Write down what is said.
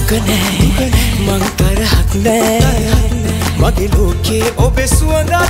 දුක නෑ මං තරහක් නෑ මගේ ලෝකේ ඔබේ සුවඳයි